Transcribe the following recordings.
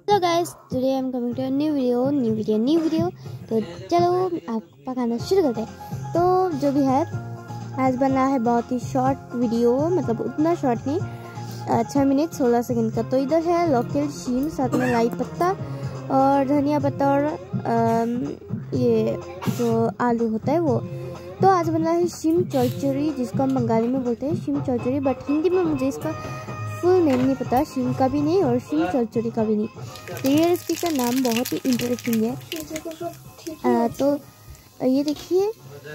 So guys, today I'm coming to a new video। तो चलो आप पकाना शुरू करते हैं। तो जो भी है आज बना है बहुत ही शॉर्ट वीडियो, मतलब उतना शॉर्ट नहीं, 6 मिनट 16 सेकंड का। तो इधर है लोकल शीम, साथ में लाई पत्ता और धनिया पत्ता और ये जो आलू होता है वो। तो आज बना है शिम चौचुरी, जिसको हम बंगाली में बोलते हैं शिम चौचुरी, बट हिंदी में मुझे इसका फुल नेम नहीं पता, शिम का भी नहीं और शिम चौचुरी का भी नहीं। तो ये रेसिपी का नाम बहुत ही इंटरेस्टिंग है। तो ये देखिए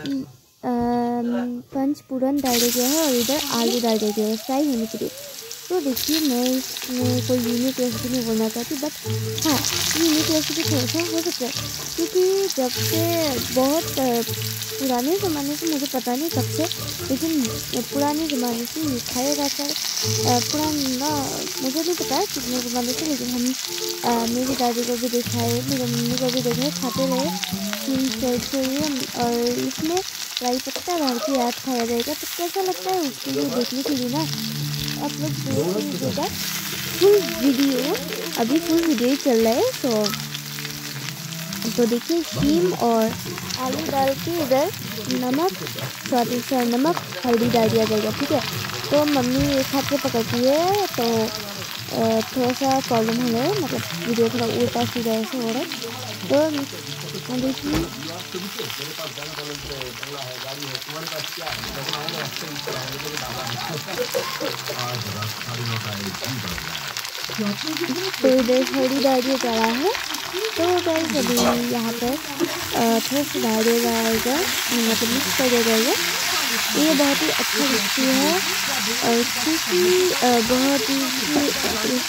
पंचफोरन डाल दिया है और इधर आलू डाल दिया है फ्राई होने के लिए। तो देखिए मैं इसमें कोई यूनिक रेसिपी नहीं बोलना चाहती, बट हाँ यूनिक रेसिपी थोड़ा सा हो सकता है, क्योंकि जब से बहुत पुराने ज़माने से, मुझे पता नहीं कब से, लेकिन पुराने ज़माने से ये खाया जाता है। पुराना मुझे नहीं पता कितने ज़माने से, लेकिन हम मेरी दादी को भी देखा है, मेरी मम्मी को भी देखा है, खाते रहे और इसमें लाई पत्ता डाल के याद खाया जाएगा। तो कैसा लगता है उसके लिए देखने के लिए ना आप लोग देखिएगा फुल वीडियो। अभी फुल वीडियो ही चल रहा है। तो देखिए शीम और आलू डाल के इधर नमक, स्वादिष्ट नमक, हल्दी डाल दिया जाएगा, ठीक है। तो मम्मी एक हाथ से पकड़ती है, तो थोड़ा सा प्रॉब्लम हो रहा है, मतलब वीडियो थोड़ा उल्टा सीधा ऐसे हो रहा है। तो देखिए तो इधर हल्दी डाल दिया जा रहा है। तो गाइस अभी यहाँ पर थोड़ा सा डाल दिया जाएगा, मतलब मिक्स कर दिया जाएगा। ये बहुत ही अच्छा रेसिपी है और क्योंकि बहुत ही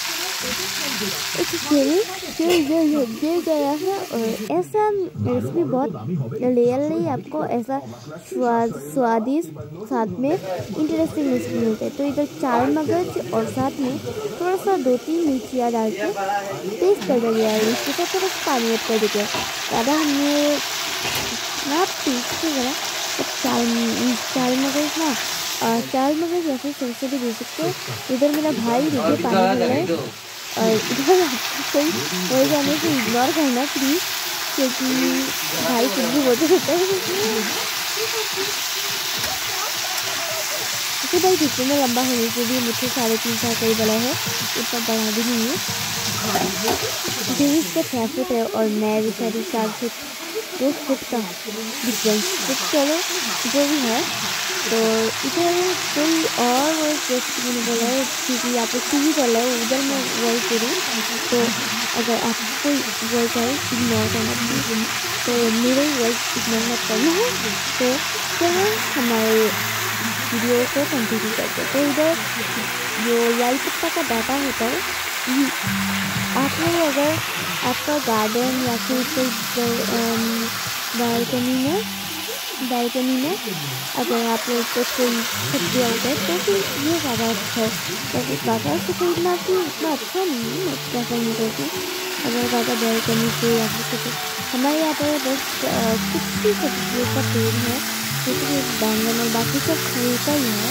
दिया गया है। और ऐसा रेसिपी बहुत रियली आपको ऐसा स्वादिष्ट साथ में इंटरेस्टिंग रेसिपी मिलता है। तो इधर 4 मगज और साथ में थोड़ा सा 2-3 मिर्चियाँ डाल के पेस्ट कर दिया है। इसके साथ थोड़ा सा पानी ऐड कर देते हैं, ज़्यादा हमने ना पेस्ट वगैरह। तो 4 मगज ना 4 मगज या फिर सरसों भी दे सकते हैं। इधर मेरा भाई देखिए पानी दे रहा है और इधर कोई हो जाने से इग्नोर करना प्लीज़, क्योंकि भाई कुछ भी बोलते रहता है। तो भाई दिखने में लंबा होने के लिए मुझसे 3.5 साल कई बड़ा है, इतना बड़ा भी नहीं है। जो इसका 6 फुट है और मैं भी 4.5 फुट 2 फुट का डिफरेंस। तो चलो जो भी है। तो इधर कोई और जैसे मैंने बोला है, क्योंकि यहाँ पर टीवी चल रहा है, उधर मैं वॉइस करूँ, तो अगर आप कोई वॉइस है इग्नोर करना प्लीज, तो मेरे वॉइस इग्नोर मत करना है। तो चलो हमारे वीडियो को कंटिन्यू करते हैं। तो इधर जो लाई पत्ता का डाटा होता है, आप लोग अगर आपका गार्डन या फिर कोई बालकनी में अगर आप लोग को कोई सब्जियाँ उगाए तो फिर ये ज़्यादा अच्छा है। तो बाजार से खरीदना भी उतना अच्छा नहीं है, मैं नहीं करती। अगर ज़्यादा बालकनी से या फिर कुछ, हमारे यहाँ पर बस कुछ ही सब्जियों का पेड़ है, जैसे बैंगन और बाकी सब खरीदता ही है।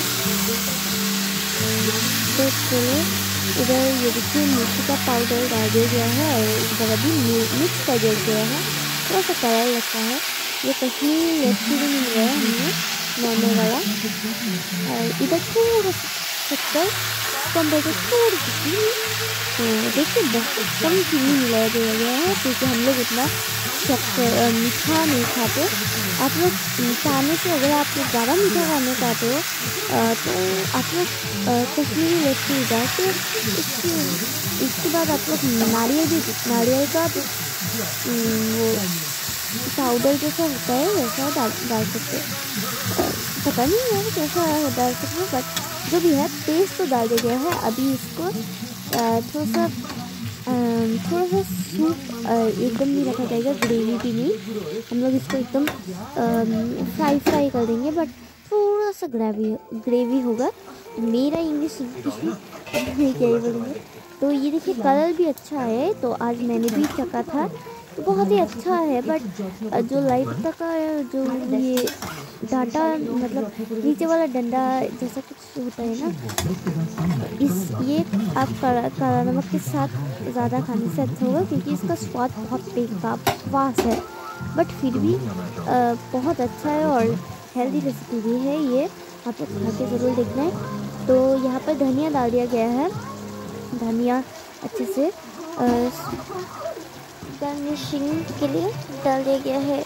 तो चलो इधर ये देखिए मिर्ची का पाउडर डाल दिया गया है और इधर अभी मिक्स कर दिया गया है। थोड़ा सा कलर लगता है, ये कश्मीरी रेसिपी भी मिल रहा है हमें नॉर्मल वाला। और इधर थोड़ा शक्कर कम बैठे, थोड़ी सी चीनी, तो देखिए बहुत कम चीनी मिलाया गया है, क्योंकि हम लोग उतना शक्कर मीठा नहीं खाते। आप लोग चाहने से अगर आप ज़्यादा मीठा खाना चाहते हो तो आप लोग कश्मीरी रेसिपी डाल के इसके बाद आप लोग नारियल का वो पाउडर जैसा होता है वैसा डाल सकते हैं। पता नहीं है कैसा डाल सकते हैं, बट जो भी है पेस्ट तो डाल दिया गया है। अभी इसको थोड़ा सा सूप एकदम नहीं रखा जाएगा, ग्रेवी भी नहीं, हम लोग इसको एकदम फ्राई कर देंगे, बट थोड़ा सा ग्रेवी होगा। मेरा इंग्लिश नहीं क्या ही बोलूँगी। तो ये देखिए कलर भी अच्छा है, तो आज मैंने भी चखा था, तो बहुत ही अच्छा है। बट जो लाई पत्ता का जो ये डांटा मतलब नीचे वाला डंडा जैसा कुछ होता है ना, ये आप काला नमक के साथ ज़्यादा खाने से अच्छा होगा, क्योंकि इसका स्वाद बहुत बेकार है, बट फिर भी बहुत अच्छा है और हेल्दी रेसिपी भी है ये, आप लोग खा के ज़रूर देखना है। तो यहाँ पर धनिया डाल दिया गया है, धनिया अच्छे से गार्निशिंग के लिए डाल दिया गया है।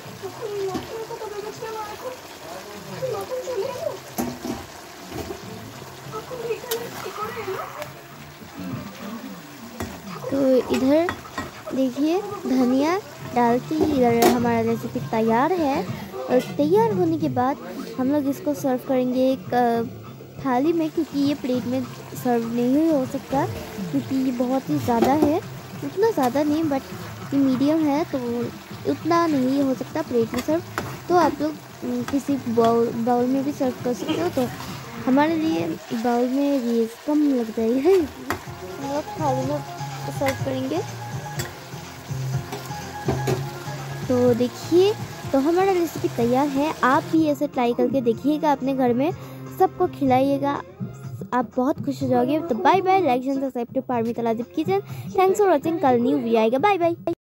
तो इधर देखिए धनिया डाल के इधर हमारा रेसिपी तैयार है। और तैयार होने के बाद हम लोग इसको सर्व करेंगे एक थाली में, क्योंकि ये प्लेट में सर्व नहीं हो सकता, क्योंकि ये बहुत ही ज़्यादा है, उतना ज़्यादा नहीं बट ये मीडियम है, तो उतना नहीं हो सकता प्लेट में सर्व। तो आप लोग किसी बाउल में भी सर्व कर सकते हो। तो हमारे लिए बाउल में ये कम लग जाएगा, हम लोग थाली में सर्व करेंगे। तो देखिए, तो हमारा रेसिपी तैयार है, आप भी ऐसे ट्राई करके देखिएगा अपने घर में, सबको खिलाइएगा, आप बहुत खुश हो जाओगे। तो bye bye, like and subscribe to Paramita लाजिब किचन। थैंक्स फॉर वॉचिंग, कल न्यू वीडियो आएगा, बाय बाय।